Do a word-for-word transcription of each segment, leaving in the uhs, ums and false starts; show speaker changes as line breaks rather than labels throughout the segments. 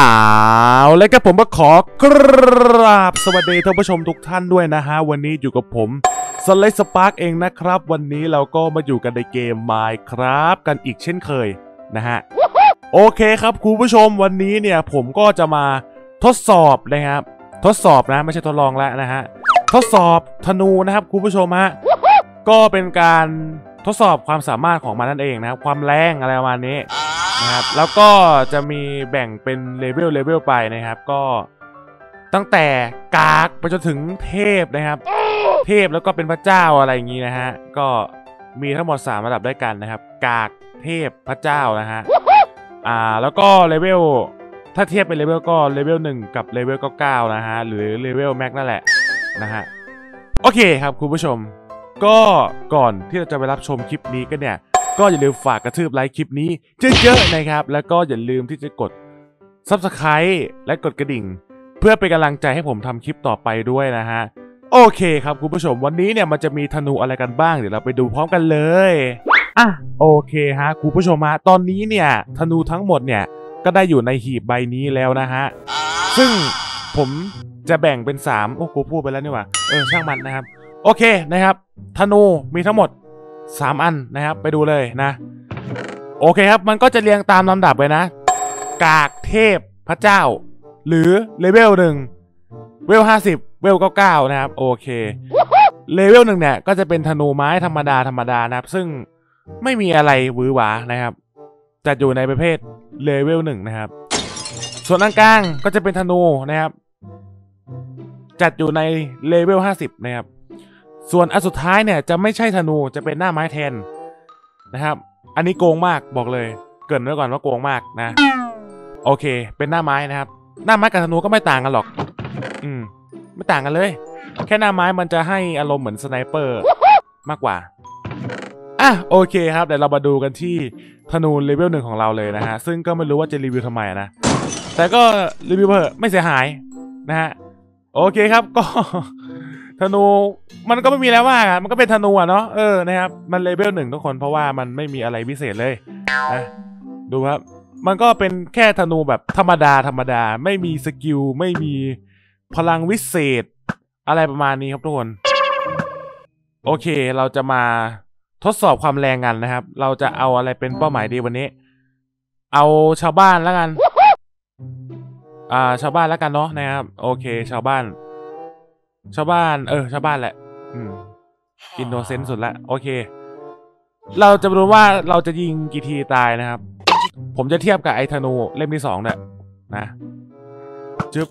าวแล้วก็ผมก็ขอกราบสวัสดีท่านผู้ชมทุกท่านด้วยนะฮะวันนี้อยู่กับผมสไลด์สปาร์กเองนะครับวันนี้เราก็มาอยู่กันในเกม Minecraft กันอีกเช่นเคยนะฮะโอเคครับคุณผู้ชมวันนี้เนี่ยผมก็จะมาทดสอบนะครับทดสอบนะไม่ใช่ทดลองแล้วนะฮะทดสอบธนูนะครับคุณผู้ชมฮะก็เป็นการทดสอบความสามารถของมันนั่นเองนะครับความแรงอะไรประมาณนี้นะครับแล้วก็จะมีแบ่งเป็นเลเวลเลเวลไปนะครับก็ตั้งแต่กากไปจนถึงเทพนะครับเทพแล้วก็เป็นพระเจ้าอะไรอย่างนี้นะฮะก็มีทั้งหมดสามระดับด้วยกันนะครับกากเทพพระเจ้านะฮะอ่าแล้วก็เลเวลถ้าเทียบเป็นเลเวลก็เลเวลหนึ่งกับเลเวลเก้านะฮะหรือเลเวลแม็กนั่นแหละนะฮะโอเคครับคุณผู้ชมก็ก่อนที่เราจะไปรับชมคลิปนี้กันเนี่ยก็อย่าลืมฝากกระทืบไลค์คลิปนี้เยอะๆนะครับแล้วก็อย่าลืมที่จะกด ซับสไครบ์ และกดกระดิ่งเพื่อเป็นกำลังใจให้ผมทำคลิปต่อไปด้วยนะฮะโอเคครับคุณผู้ชมวันนี้เนี่ยมันจะมีธนูอะไรกันบ้างเดี๋ยวเราไปดูพร้อมกันเลยอ่ะโอเคฮะคุณผู้ชมฮะตอนนี้เนี่ยธนูทั้งหมดเนี่ยก็ได้อยู่ในหีบใบนี้แล้วนะฮะซึ่งผมจะแบ่งเป็นสามโอ้กูพูดไปแล้วนี่หว่าเออช่างมันนะครับโอเคนะครับธนูมีทั้งหมดสามอันนะครับไปดูเลยนะโอเคครับมันก็จะเรียงตามลำดับเลยนะกากเทพพระเจ้าหรือเลเวลหนึ่งเวลห้าสิบเวลเก้าเก้านะครับโอเคเลเวลหนึ่งเนี่ยก็จะเป็นธนูไม้ธรรมดาธรรมดานะครับซึ่งไม่มีอะไรหวือหวานะครับจัดอยู่ในประเภทเลเวลหนึ่งนะครับส่วนอันกลางก็จะเป็นธนูนะครับจัดอยู่ในเลเวลห้าสิบนะครับส่วนอันสุดท้ายเนี่ยจะไม่ใช่ธนูจะเป็นหน้าไม้แทนนะครับอันนี้โกงมากบอกเลยเกริ่นไว้ก่อนว่าโกงมากนะโอเคเป็นหน้าไม้นะครับหน้าไม้กับธนูก็ไม่ต่างกันหรอกอืมไม่ต่างกันเลยแค่หน้าไม้มันจะให้อารมณ์เหมือนสไนเปอร์มากกว่าอ่ะโอเคครับเดี๋ยวเรามาดูกันที่ธนูเลเวลหนึ่งของเราเลยนะฮะซึ่งก็ไม่รู้ว่าจะรีวิวทำไมนะแต่ก็รีวิวเถอะไม่เสียหายนะฮะโอเคครับก็ธนูมันก็ไม่มีแล้วมากอ่ะมันก็เป็นธนูอ่ะเนาะเออนะครับมันเลเวลหนึ่งทุกคนเพราะว่ามันไม่มีอะไรพิเศษเลยนะดูครับมันก็เป็นแค่ธนูแบบธรรมดาธรรมดาไม่มีสกิลไม่มีพลังวิเศษอะไรประมาณนี้ครับทุกคนโอเคเราจะมาทดสอบความแรงกันนะครับเราจะเอาอะไรเป็นเป้าหมายดีวันนี้เอาชาวบ้านแล้วกันอ่าชาวบ้านแล้วกันเนาะนะครับโอเคชาวบ้านชาวบ้านเออชาวบ้านแหละอืมอินโนเซนต์สุดละโอเคเราจะรู้ว่าเราจะยิงกี่ทีตายนะครับผมจะเทียบกับไอ้ธนูเล่มที่สองเนี่ยนะจึ๊บ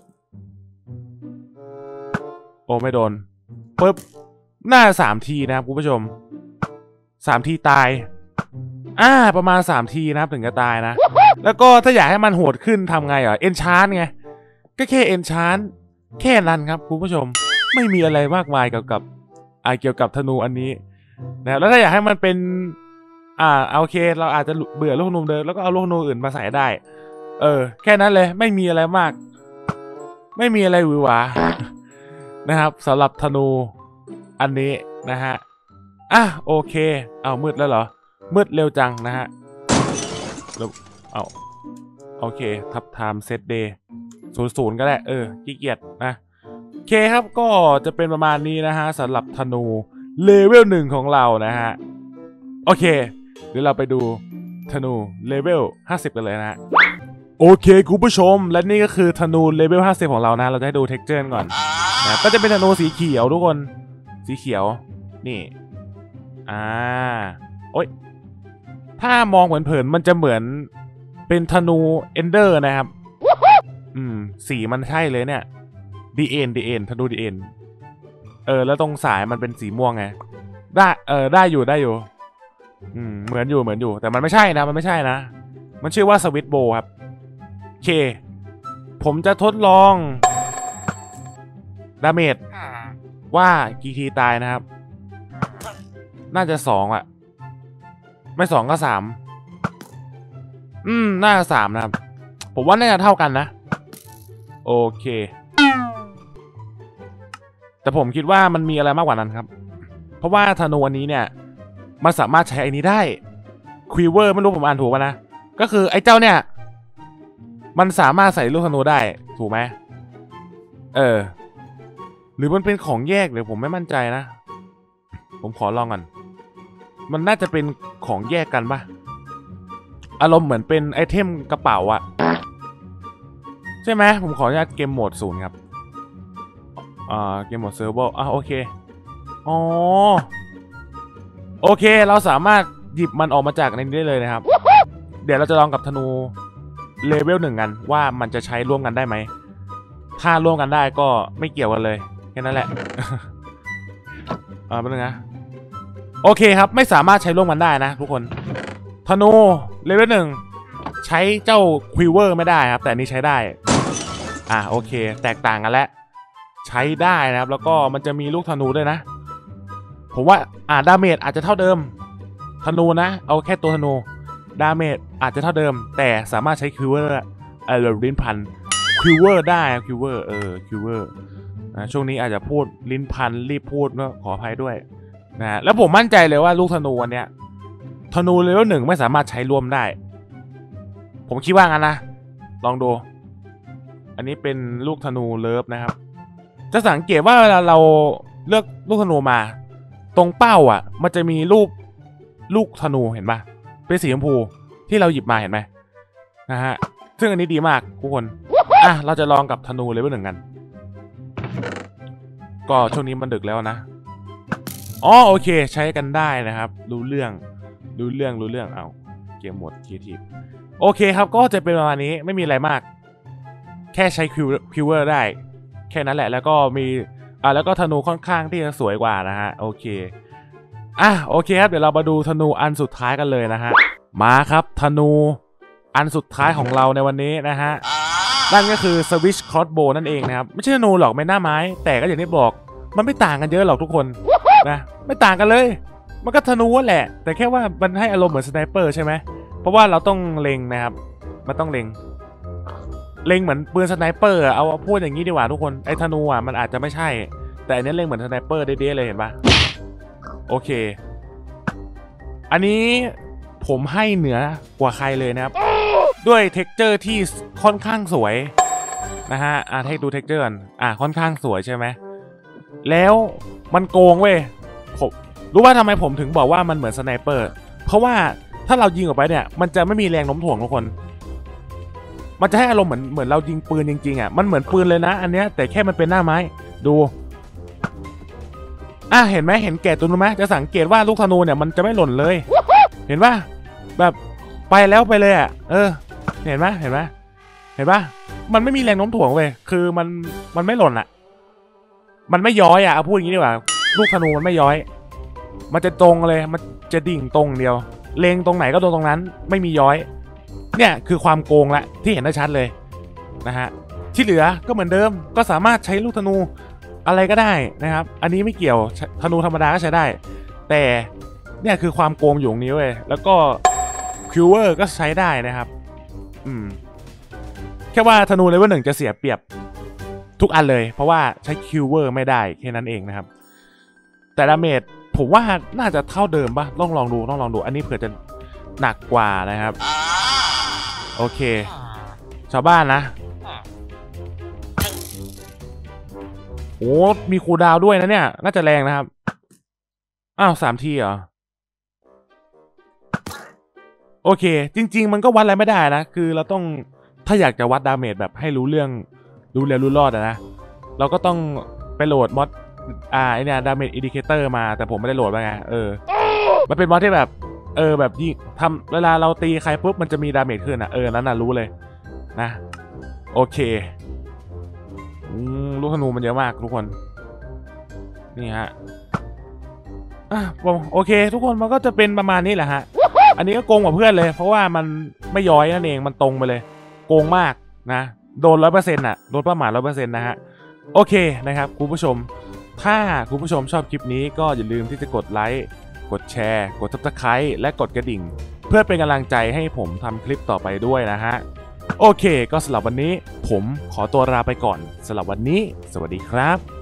โอ้ไม่โดนปึ๊บหน้าสามทีนะครับคุณผู้ชมสามทีตายอ่าประมาณสามทีนะครับถึงจะตายนะแล้วก็ถ้าอยากให้มันโหดขึ้นทำไงอ่ะเอนชานไงก็แค่เอนชานแค่นั้นครับคุณผู้ชมไม่มีอะไรมากมายเกี่ยวกับอ่าเกี่ยวกับธนูอันนี้นะแล้วถ้าอยากให้มันเป็นอ่าโอเคเราอาจจะเบื่อลูกธนูเดิมแล้วก็เอาลูกธนูอื่นมาใส่ได้เออแค่นั้นเลยไม่มีอะไรมากไม่มีอะไรหวือหวานะครับสำหรับธนูอันนี้นะฮะอ่ะโอเคเอามืดแล้วเหรอมืดเร็วจังนะฮะเอาโอเคทับไทม์เซตเดย์ศูนย์ศูนย์ก็ได้เออขี้เกียจนะโอเคครับก็จะเป็นประมาณนี้นะฮะสำหรับธนูเลเวลหนึ่งของเรานะฮะโอเคเดี๋ยวเราไปดูธนูเลเวลห้าสิบกันเลยนะฮะโอเคคุณผู้ชมและนี่ก็คือธนูเลเวลห้าสิบของเรานะเราจะให้ดูเท็กเจอร์ก่อนนะก็จะเป็นธนูสีเขียวทุกคนสีเขียวนี่อ่าโอ๊ยถ้ามองเผินๆมันจะเหมือนเป็นธนูเอนเดอร์นะครับอืมสีมันใช่เลยเนี่ยดีเอ็นดีเอ็นธนูดีเอ็นเออแล้วตรงสายมันเป็นสีม่วงไงได้เออได้อยู่ได้อยู่อืมเหมือนอยู่เหมือนอยู่แต่มันไม่ใช่นะมันไม่ใช่นะมันชื่อว่าสวิตโบครับโอเคผมจะทดลองดาเมจว่ากี่ทีตายนะครับน่าจะสองอ่ะไม่สองก็สามอืมน่าจะสามนะครับผมว่าน่าจะเท่ากันนะโอเคแต่ผมคิดว่ามันมีอะไรมากกว่านั้นครับเพราะว่าธนูอันนี้เนี่ยมันสามารถใช้ไอ้นี้ได้ควีเวอร์ไม่รู้ผมอ่านถูกป่ะนะก็คือไอ้เจ้าเนี่ยมันสามารถใส่ลูกธนูได้ถูกไหมเออหรือมันเป็นของแยกเดี๋ยวผมไม่มั่นใจนะผมขอลองก่อนมันน่าจะเป็นของแยกกันปะอารมณ์เหมือนเป็นไอเทมกระเป๋าอะใช่ไหมผมขออนุญาตเกมโหมดศูนย์ครับอ่าเกมโหมดเซิร์ฟเวอร์อ่ะโอเคอ๋อโอเคเราสามารถหยิบมันออกมาจากในนี้ได้เลยนะครับเดี๋ยวเราจะลองกับธนูเลเวลหนึ่งกันว่ามันจะใช้ร่วมกันได้ไหมถ้าร่วมกันได้ก็ไม่เกี่ยวกันเลยแค่นั้นแหละอ่าเป็นไงโอเคครับไม่สามารถใช้ร่วมกันได้นะทุกคนธนูเลเวลหนึ่งใช้เจ้าควิวเวอร์ไม่ได้ครับแต่นี้ใช้ได้อ่าโอเคแตกต่างกันแล้วใช้ได้นะครับแล้วก็มันจะมีลูกธนูด้วยนะผมว่าอ่าดาเมจอาจจะเท่าเดิมธนูนะเอาแค่ตัวธนูดาเมจอาจจะเท่าเดิมแต่สามารถใช้ควิวเวอร์เออลิ้นพันควิวเวอร์ได้ควิวเวอร์เออควิวเวอร์นะช่วงนี้อาจจะพูดลิ้นพันรีบพูดก็ขออภัยด้วยนะแล้วผมมั่นใจเลยว่าลูกธนูอันเนี้ยธนูเลเวลหนึ่งไม่สามารถใช้รวมได้ผมคิดว่างั้นนะลองดูอันนี้เป็นลูกธนูเลิฟนะครับจะสังเกตว่าเวลาเราเลือกลูกธนูมาตรงเป้าอ่ะมันจะมีรูปลูกธนูเห็นปะเป็นสีชมพูที่เราหยิบมาเห็นไหมนะฮะซึ่งอันนี้ดีมากทุกคนอ่ะเราจะลองกับธนูเลเวลหนึ่งกันก็ช่วงนี้มันดึกแล้วนะอ๋อโอเคใช้กันได้นะครับรู้เรื่องรู้เรื่องรู้เรื่องเอาเกมหมดครีเอทีฟโอเคครับก็จะเป็นประมาณนี้ไม่มีอะไรมากแค่ใช้คิวเวอร์ได้แค่นั้นแหละแล้วก็มีอ่าแล้วก็ธนูค่อนข้างที่จะสวยกว่านะฮะโอเคอ่ะโอเคครับเดี๋ยวเรามาดูธนูอันสุดท้ายกันเลยนะฮะมาครับธนูอันสุดท้ายของเราในวันนี้นะฮะนั่นก็คือสวิชครอสโบว์นั่นเองนะครับไม่ใช่ธนูหรอกไม่หน้าไม้แต่ก็อย่างที่บอกมันไม่ต่างกันเยอะหรอกทุกคนนะไม่ต่างกันเลยมันก็ธนูแหละแต่แค่ว่ามันให้อารมณ์เหมือนสไนเปอร์ใช่ไหมเพราะว่าเราต้องเล็งนะครับมันต้องเล็งเล็งเหมือนปืนสไนเปอร์เอาพูดอย่างนี้ดีกว่าทุกคนไอ้ธนูอ่ะมันอาจจะไม่ใช่แต่อันนี้เล็งเหมือนสไนเปอร์เด้ๆเลยเห็นปะโอเคอันนี้ผมให้เหนือกว่าใครเลยนะครับด้วยเท็กเจอร์ที่ค่อนข้างสวยนะฮะอ่ะให้ดูเท็กเจอร์ก่อนอ่ะค่อนข้างสวยใช่ไหมแล้วมันโกงเว้ยผมรู้ว่าทำไมผมถึงบอกว่ามันเหมือนสไนเปอร์เพราะว่าถ้าเรายิงออกไปเนี่ยมันจะไม่มีแรงโน้มถ่วงทุกคนมันจะให้อารมณ์เหมือนเหมือนเรายิงปืนจริงๆอ่ะมันเหมือนปืนเลยนะอันเนี้ยแต่แค่มันเป็นหน้าไม้ดูอ่ะเห็นไหมเห็นแก่ตัวไหมจะสังเกตว่าลูกธนูเนี่ยมันจะไม่หล่นเลยเห็นปะแบบไปแล้วไปเลยอ่ะเออเห็นไหมเห็นไหมเห็นปะมันไม่มีแรงโน้มถ่วงเว้ยคือมันมันไม่หล่นอ่ะมันไม่ย้อยอ่ะเอาพูดอย่างนี้ดีกว่าลูกธนูมันไม่ย้อยมันจะตรงเลยมันจะดิ่งตรงเดียวเล็งตรงไหนก็โดนตรงนั้นไม่มีย้อยเนี่ยคือความโกงละที่เห็นได้ชัดเลยนะฮะที่เหลือก็เหมือนเดิมก็สามารถใช้ลูกธนูอะไรก็ได้นะครับอันนี้ไม่เกี่ยวธนูธรรมดาก็ใช้ได้แต่เนี่ยคือความโกงอยู่ตรงนี้เว้ยแล้วก็คิวเวอร์ก็ใช้ได้นะครับอืมแค่ว่าธนูเลเวลหนึ่งจะเสียเปรียบทุกอันเลยเพราะว่าใช้คิวเวอร์ไม่ได้แค่นั้นเองนะครับแต่ดาเมจผมว่าน่าจะเท่าเดิมป่ะต้องลองดูต้องลองดูอันนี้เผื่อจะหนักกว่านะครับโอเคชาวบ้านนะโอ้มีคูลดาวน์ด้วยนะเนี่ยน่าจะแรงนะครับอ้าวสามทีเหรอโอเคจริงๆมันก็วัดอะไรไม่ได้นะคือเราต้องถ้าอยากจะวัดดาเมจแบบให้รู้เรื่องรู้เร็วรู้รอดนะเราก็ต้องไปโหลดมอดอ่าไอเนี่ยดาเมจอินดิเคเตอร์มาแต่ผมไม่ได้โหลดมาไงเออมันเป็นมอดที่แบบเออแบบยิ่งทำเวลาเราตีใครปุ๊บมันจะมีดาเมจขึ้นอ่ะเออนั้นน่ะรู้เลยนะโอเคลูกธนูมันเยอะมากทุกคนนี่ฮะอ่ะโอเคทุกคนมันก็จะเป็นประมาณนี้แหละฮะอันนี้ก็โกงกว่าเพื่อนเลยเพราะว่ามันไม่ย้อยนั่นเองมันตรงไปเลยโกงมากนะโดนร้อยเปอร์เซ็นต์อ่ะโดนประมาณร้อยเปอร์เซ็นต์นะฮะโอเคนะครับคุณผู้ชมถ้าคุณผู้ชมชอบคลิปนี้ก็อย่าลืมที่จะกดไลค์กดแชร์กดซับสไครต์และกดกระดิ่งเพื่อเป็นกำลังใจให้ผมทำคลิปต่อไปด้วยนะฮะโอเคก็สำหรับวันนี้ผมขอตัวลาไปก่อนสำหรับวันนี้สวัสดีครับ